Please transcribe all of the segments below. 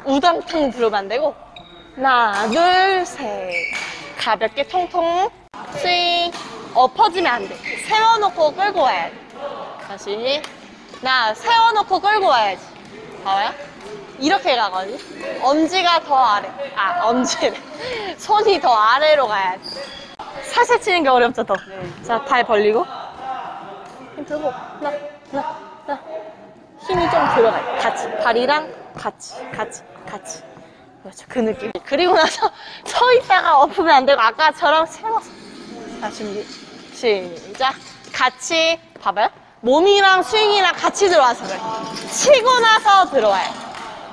우당탕 들어오면 안 되고. 하나, 둘, 셋. 가볍게 통통. 스윙. 엎어지면 안 돼. 세워놓고 끌고 와야 돼. 다시. 세워놓고 끌고 와야지. 봐봐요. 이렇게 가거든. 엄지가 더 아래. 엄지래. 손이 더 아래로 가야 돼. 살살 치는 게 어렵죠, 더. 자, 발 벌리고. 힘 들고. 하나. 힘이 좀 들어가요. 같이. 발이랑 같이. 그렇죠. 그 느낌. 그리고 나서 서 있다가 엎으면 안 되고, 아까처럼 세워서. 자, 준비. 시작. 같이. 봐봐요. 몸이랑 스윙이랑 같이 들어와서 그래. 치고 나서 들어와요.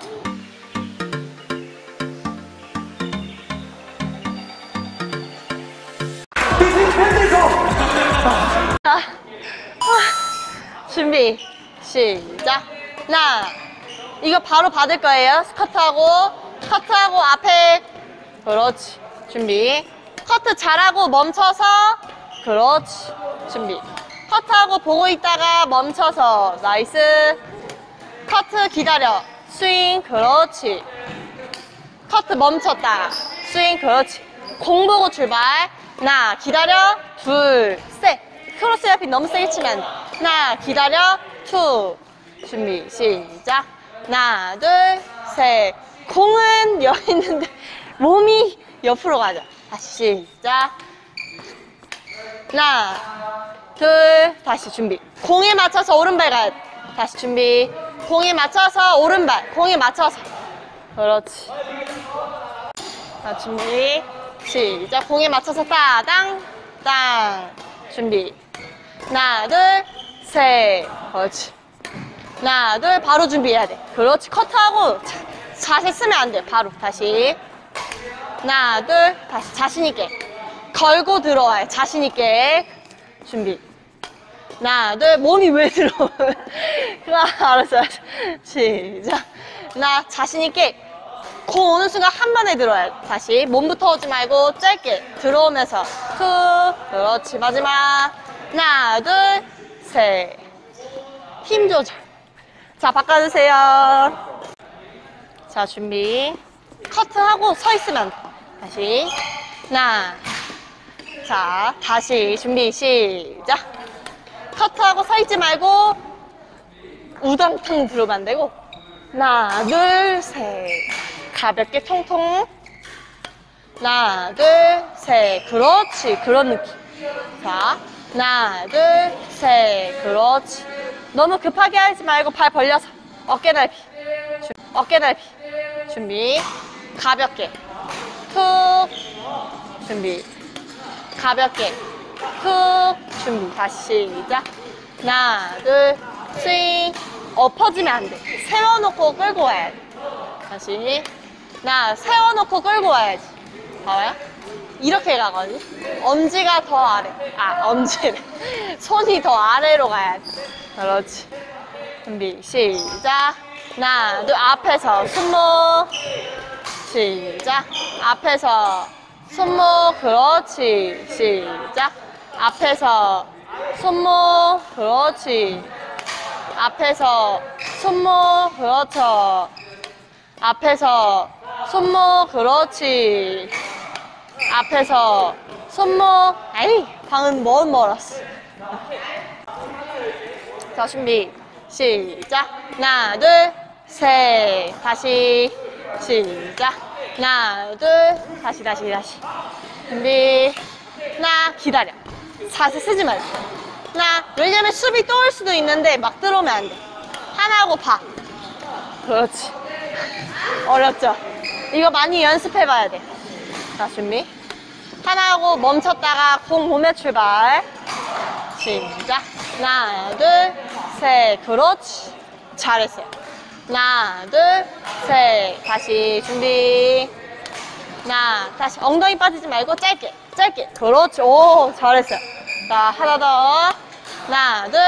준비. 시작. 이거 바로 받을 거예요. 커트하고 앞에. 그렇지. 준비. 커트 잘하고 멈춰서. 그렇지. 준비. 커트하고 보고 있다가 멈춰서. 나이스. 커트 기다려. 스윙. 그렇지. 커트 멈췄다가 스윙. 그렇지. 공 보고 출발. 기다려. 둘, 셋. 크로스 헤어핀 너무 세게 치면 안 돼. 기다려. 투. 준비. 시작. 하나, 둘, 셋. 공은 여기 있는데 몸이 옆으로 가자. 다시 시작. 하나, 둘, 다시 준비. 공에 맞춰서 오른발 가야 돼. 다시 준비. 공에 맞춰서 오른발. 공에 맞춰서. 그렇지. 자, 준비. 시작. 공에 맞춰서 따당, 땅. 준비. 하나, 둘, 셋. 그렇지. 하나, 둘, 바로 준비해야 돼. 그렇지. 커트하고 자세 쓰면 안 돼. 바로. 다시. 하나, 둘, 다시. 자신있게. 걸고 들어와요. 자신있게. 준비. 하나, 둘, 몸이 왜 들어오면. 알았어. 시작. 자신있게. 공 오는 순간 한 번에 들어와야 돼. 다시. 몸부터 오지 말고 짧게. 들어오면서. 툭. 그렇지. 마지막. 하나, 둘, 셋. 힘 조절. 자, 바꿔주세요. 자, 준비. 커트하고 서 있으면 돼. 다시. 자, 다시. 준비. 시작. 커트하고 서 있지 말고 우당탕 들어오면 안 되고. 하나, 둘, 셋. 가볍게 통통. 하나, 둘, 셋. 그렇지. 그런 느낌. 자, 하나, 둘, 셋. 그렇지. 너무 급하게 하지 말고 발 벌려서. 어깨 넓이. 준비. 가볍게. 툭. 준비. 가볍게. 툭. 준비. 다시 시작. 하나, 둘, 스윙. 엎어지면 안 돼. 세워놓고 끌고 와야 돼. 다시. 세워놓고 끌고 와야지. 봐봐요. 이렇게 가거든. 엄지가 더 아래. 엄지래. 손이 더 아래로 가야 돼. 그렇지. 준비. 시작. 하나, 둘, 앞에서 손목. 시작. 앞에서 손목. 그렇지. 시작. 앞에서 손목. 그렇지. 앞에서 손목. 그렇죠. 앞에서 손목. 그렇지. 앞에서 손목. 방은 멀었어. 자, 준비. 시작. 하나, 둘, 셋. 다시. 시작. 하나, 둘. 다시. 준비. 기다려. 자세 쓰지 말고. 왜냐면 수비 또 올 수도 있는데 막 들어오면 안 돼. 하나하고 봐. 그렇지. 어렵죠? 이거 많이 연습해봐야 돼. 자, 준비. 하나하고 멈췄다가 공 몸에 출발. 시작. 하나, 둘, 셋. 그렇지. 잘했어요. 하나, 둘, 셋. 다시 준비. 다시 엉덩이 빠지지 말고 짧게. 그렇지. 오, 잘했어요. 자, 하나 더. 하나, 둘.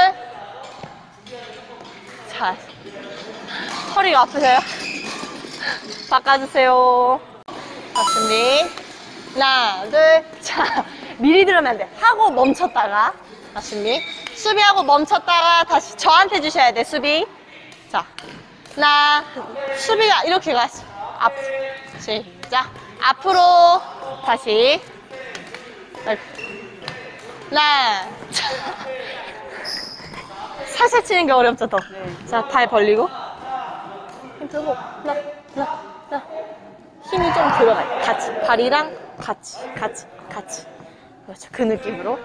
자, 허리가 아프세요? 바꿔주세요. 자, 준비. 하나, 둘. 자, 미리 들으면 안 돼. 하고 멈췄다가. 자, 준비. 수비하고 멈췄다가 다시 저한테 주셔야 돼, 수비. 자, 수비가 이렇게 갔어. 앞으로. 시작. 앞으로. 다시. 아이고. 하나. 살살 치는 게 어렵죠, 더. 자, 발 벌리고. 힘 들고. 하나. 힘이 좀 들어가요. 같이. 발이랑 같이. 그렇죠. 그 느낌으로.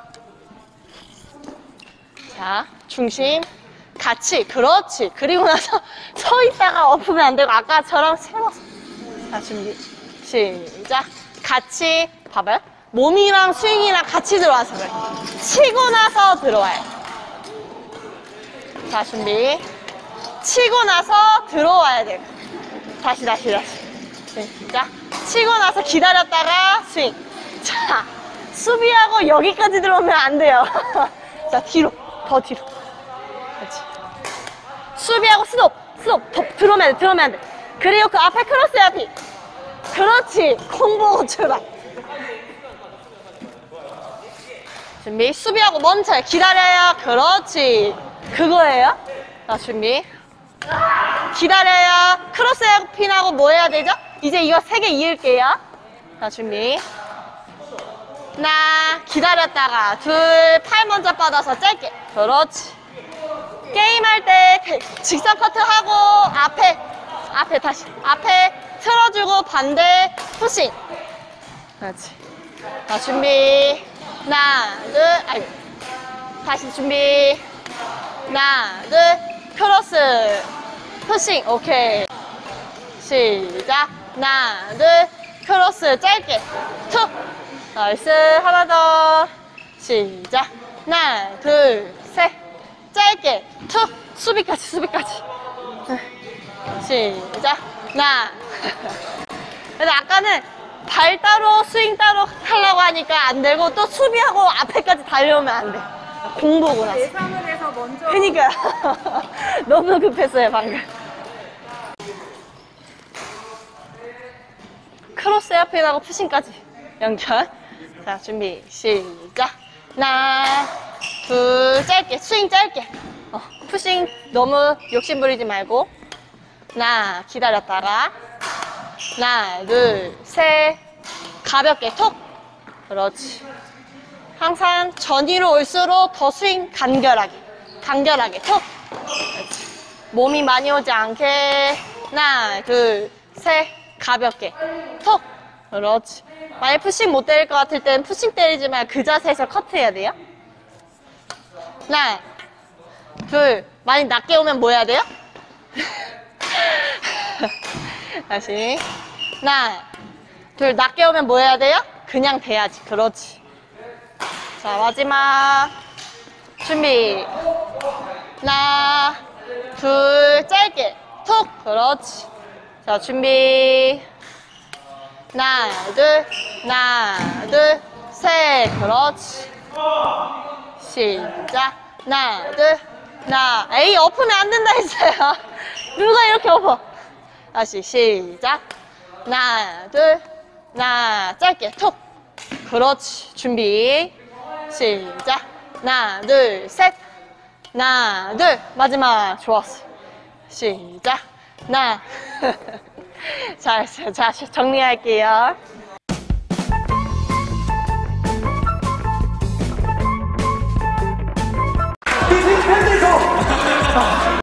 자, 중심. 같이. 그렇지. 그리고 나서 서 있다가 엎으면 안 되고, 아까처럼 세워서. 자, 준비. 시작. 같이. 봐봐요. 몸이랑 스윙이랑 같이 들어와서 그래. 치고 나서 들어와요. 자, 준비. 치고 나서 들어와야 돼요. 다시. 시작. 치고 나서 기다렸다가 스윙. 자, 수비하고 여기까지 들어오면 안 돼요. 자, 뒤로. 더 뒤로. 그렇지. 수비하고 스톱. 더 들어오면 안 돼. 그리고 그 앞에 크로스 앞이. 그렇지. 콤보 출발. 준비. 수비하고 멈춰요. 기다려요. 그렇지. 그거예요. 자, 준비. 기다려요. 크로스 핀하고 뭐 해야 되죠? 이제 이거 3개 이을게요. 자, 준비. 하나. 기다렸다가 둘. 팔 먼저 뻗어서 짧게. 그렇지. 게임할 때 직선 커트하고 앞에 다시. 앞에 틀어주고 반대 푸싱. 그렇지. 자, 준비. 하나, 둘, 아이고. 다시 준비. 하나, 둘, 크로스. 푸싱, 오케이. 시작. 하나, 둘, 크로스, 짧게. 툭. 나이스. 하나 더. 시작. 하나, 둘, 셋. 짧게. 툭. 수비까지. 시작. 하나. 근데 아까는 발 따로 스윙 따로 하려고 하니까 안 되고 또 수비하고 앞에까지 달려오면 안 돼. 공보고 나서. 예상을 해서 먼저. 그니까요. 너무 급했어요, 방금. 크로스 에어핀하고 푸싱까지 연결. 자, 준비. 시작. 하나, 둘, 짧게. 스윙 짧게. 푸싱 너무 욕심 부리지 말고. 하나, 기다렸다가. 하나, 둘, 셋. 가볍게 톡. 그렇지. 항상 전위로 올수록 더 스윙 간결하게 톡. 그렇지. 몸이 많이 오지 않게. 하나, 둘, 셋. 가볍게 톡. 그렇지. 만약 푸싱 못 때릴 것 같을 땐 푸싱 때리지 말고 그 자세에서 커트해야 돼요. 하나, 둘. 많이 낮게 오면 뭐 해야 돼요? 다시. 하나, 둘. 낮게 오면 뭐 해야 돼요? 그냥 돼야지. 그렇지. 자, 마지막. 준비. 하나, 둘. 짧게 톡. 그렇지. 자, 준비. 하나, 둘, 셋. 그렇지. 시작. 하나, 둘, 에이, 엎으면 안 된다 했어요. 누가 이렇게 엎어? 다시, 시작. 하나, 둘, 짧게, 톡. 그렇지. 준비. 시작. 하나, 둘, 셋. 하나, 둘. 마지막. 좋았어. 시작. 하나. 잘했어요. 자, 정리할게요. 팬들도